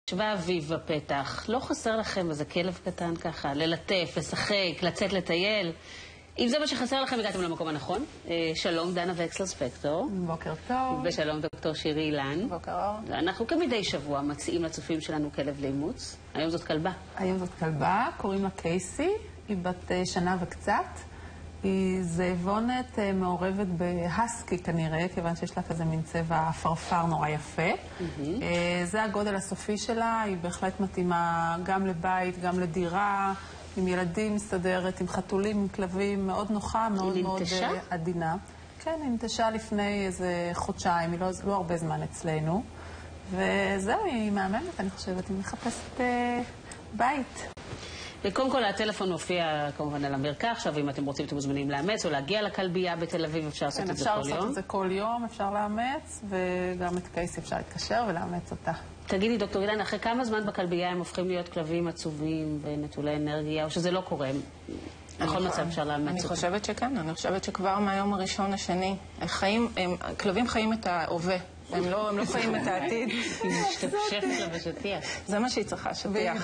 והאביב בפתח, לא חסר לכם איזה כלב קטן ככה, ללטף, לשחק, לצאת לטייל? אם זה מה שחסר לכם, הגעתם למקום הנכון. שלום, דנה וקסלר ספקטור. בוקר טוב. ושלום, דוקטור שירי אילן. בוקר אור. אנחנו כמדי שבוע מציעים לצופים שלנו כלב לאימוץ. היום זאת כלבה. היום זאת כלבה, קוראים לה קייסי. היא בת שנה וקצת. היא זאבונת מעורבת בהסקי כנראה, כיוון שיש לה כזה מין צבע פרפר נורא יפה. זה הגודל הסופי שלה, היא בהחלט מתאימה גם לבית, גם לדירה, עם ילדים מסתדרת, עם חתולים, עם כלבים, מאוד נוחה, מאוד מאוד עדינה. כן, היא נטשה לפני איזה חודשיים, היא לא הרבה זמן אצלנו. וזהו, היא מאמנת, אני חושבת, היא מחפשת בית. וקודם כל, הטלפון מופיע כמובן על המרקע. עכשיו, אם אתם רוצים, אתם מוזמנים לאמץ או להגיע לכלבייה בתל אביב, אפשר לעשות את זה כל יום. אפשר לעשות את זה כל יום, אפשר לאמץ, וגם את קייסי אפשר להתקשר ולאמץ אותה. תגידי, דוקטור אילן, אחרי כמה זמן בכלבייה הם הופכים להיות כלבים עצובים ונטולי אנרגיה, או שזה לא קורה? בכל מצב אפשר לאמץ אותה. אני חושבת שכן, אני חושבת שכבר מהיום הראשון השני, כלבים חיים את ההווה. הם לא חיים את העתיד. היא משתפשפת לה בשטיח. זה מה שהיא צריכה, שטיח.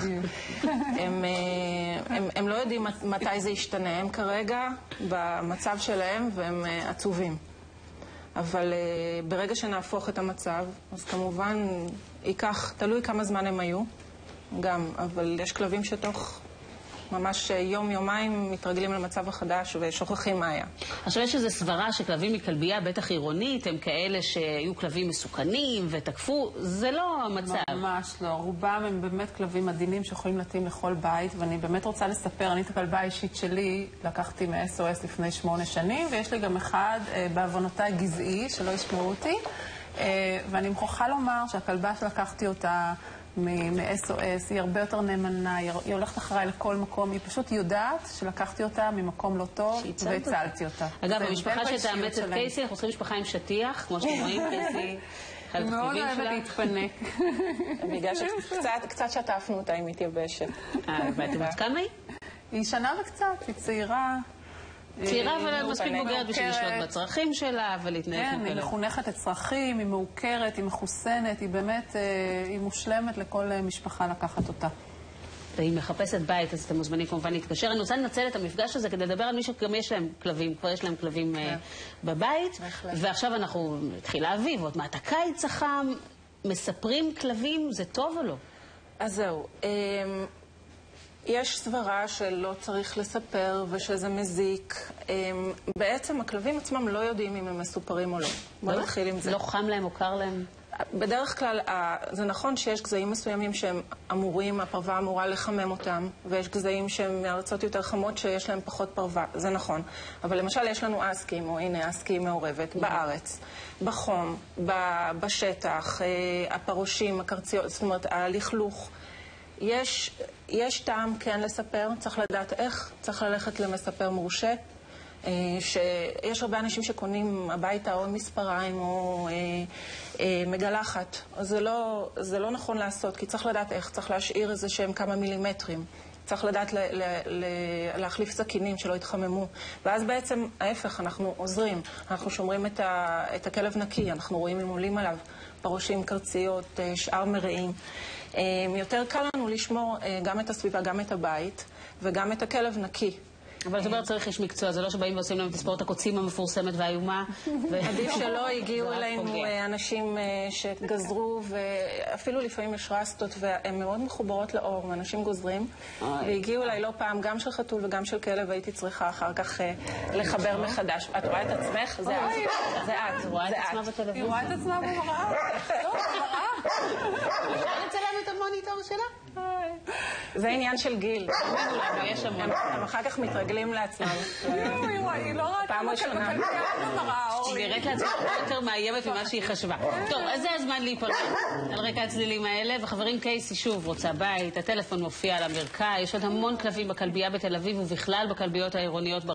הם לא יודעים מתי זה ישתנה. הם כרגע במצב שלהם והם עצובים. אבל ברגע שנהפוך את המצב, אז כמובן ייקח, תלוי כמה זמן הם היו גם, אבל יש כלבים שתוך ממש יום-יומיים מתרגלים למצב החדש ושוכחים מה היה. עכשיו יש איזו סברה שכלבים מכלבייה, בטח עירונית, הם כאלה שהיו כלבים מסוכנים ותקפו. זה לא המצב. ממש לא. רובם הם באמת כלבים עדינים שיכולים להתאים לכל בית, ואני באמת רוצה לספר, אני את הכלבה האישית שלי לקחתי מ-SOS לפני 8 שנים, ויש לי גם אחד בעוונותיי גזעי, שלא ישמעו אותי, ואני מוכרחה לומר שהכלבה שלקחתי אותה מ-SOS, היא הרבה יותר נאמנה, היא הולכת אחריי לכל מקום, היא פשוט יודעת שלקחתי אותה ממקום לא טוב והצלתי אותה. אגב, במשפחה שתאמץ את קייסי, אנחנו צריכים משפחה עם שטיח, כמו שאתם רואים, קייסי, אחד היא מאוד אוהבת להתפנק. בגלל שקצת שטפנו אותה, היא מתייבשת. ואתם עוד כמה היא? היא שנה וקצת, היא צעירה. צעירה אבל מספיק בוגרת בשביל לשלוט בצרכים שלה ולהתנהג כן, היא מחונכת לצרכים, היא מעוקרת, היא מחוסנת, היא באמת, היא מושלמת לכל משפחה לקחת אותה. והיא מחפשת בית, אז אתם מוזמנים כמובן להתקשר. אני רוצה לנצל את המפגש הזה כדי לדבר על מי שגם יש להם כלבים, כבר יש להם כלבים בבית, ועכשיו אנחנו התחילה אביב, עוד מעט הקיץ החם, מספרים כלבים, זה טוב או לא? אז זהו. יש סברה שלא צריך לספר ושזה מזיק. בעצם הכלבים עצמם לא יודעים אם הם מסופרים או לא. בוא נתחיל עם זה. לא חם להם או קר להם? בדרך כלל, זה נכון שיש גזעים מסוימים שהם אמורים, הפרווה אמורה לחמם אותם, ויש גזעים שהם מארצות יותר חמות שיש להם פחות פרווה, זה נכון. אבל למשל יש לנו אסקים, או הנה אסקי מעורבת, בארץ, בחום, בשטח, הפרושים, הקרציות, זאת אומרת, הלכלוך. יש טעם כן לספר, צריך לדעת איך, צריך ללכת למספר מורשה, שיש הרבה אנשים שקונים הביתה או מספריים או מגלחת, אז זה לא נכון לעשות, כי צריך לדעת איך, צריך להשאיר איזה שהם כמה מילימטרים, צריך לדעת להחליף סכינים שלא יתחממו, ואז בעצם ההפך, אנחנו עוזרים, אנחנו שומרים את הכלב נקי, אנחנו רואים אם עולים עליו פרושים, קרציות, שאר מרעים. יותר קל לנו לשמור גם את הסביבה, גם את הבית, וגם את הכלב נקי. אבל זאת אומרת צריך איש מקצוע, זה לא שבאים ועושים להם תספורת הקוצים המפורסמת והאיומה. עדיף שלא הגיעו אלינו אנשים שגזרו, ואפילו לפעמים יש רסטות, והן מאוד מחוברות לאור, ואנשים גוזרים. והגיעו אליי לא פעם, גם של חתול וגם של כלב, והייתי צריכה אחר כך לחבר מחדש. את רואה את עצמך? זה את. זה את. רואה את עצמה בטלוויזיה. היא רואה את עצמה במראה. לא, במראה. אפשר לצלם את המוניטור שלה? זה עניין של גיל. הם אחר כך מתרגלים לעצמם. היא לא ראתה בכלבייה במראה, אורלי. היא נראית לעצמה יותר מאיימת ממה שהיא חשבה. טוב, אז זה הזמן להיפרד על רקע הצלילים האלה. וחברים, קייסי שוב רוצה בית, הטלפון מופיע על המרקע, יש עוד המון כלבים בכלבייה בתל אביב ובכלל בכלביות העירוניות